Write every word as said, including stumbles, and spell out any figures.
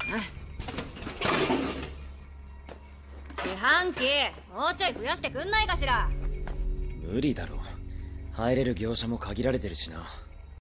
自販機もうちょい増やしてくんないかしら。 無理だろ。入れる業者も限られてるしな。